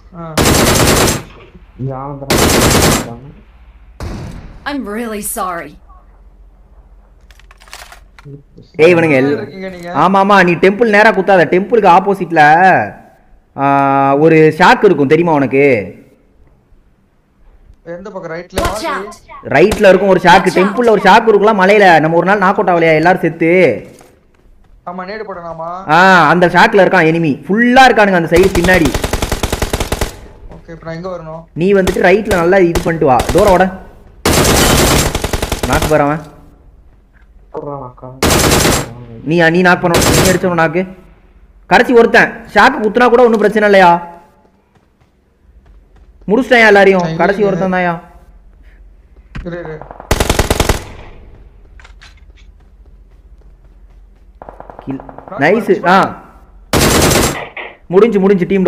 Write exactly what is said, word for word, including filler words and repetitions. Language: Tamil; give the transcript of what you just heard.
I'm really sorry. ஏய் இவனுங்க ஆமா ஆமா நீ டெம்பிள் நேரா குத்தாத டெம்பிளுக்கு ஆப்போசிட்ல ஒரு ஷாக் இருக்கும் தெரியுமா உனக்கு எந்த பக்கம் ரைட்ல ரைட்ல இருக்கும் ஒரு ஷாக் டெம்பிள்ல ஒரு ஷாக் இருக்குலாம் மலையில நம்ம ஒரு நாள் நாக் அவுட் ஆவலையா எல்லாரும் செத்து ஆமா நேடு போடலாமா ஆ அந்த ஷாக்ல இருக்கான் எனிமி ஃபுல்லா இருக்கானுங்க அந்த சைடு பின்னாடி ஓகே இப்போ நான் எங்க வரணும் நீ வந்துட்டு ரைட்ல நல்லா இது பண்ணிட்டு வா டோர ஓட நாக் வரவன் நீ நீ நாக் பண்ணணும் நீ அடிச்சவன் நாக்கு கடைசி ஒருத்தன் ஷாக் குத்துனா கூட ஒன்றும் பிரச்சனை இல்லையா முடிச்சிட்டேன் எல்லாரையும் கடைசி ஒருத்தன் தான்யா நைஸ் ஆ முடிஞ்சு முடிஞ்சு டீம்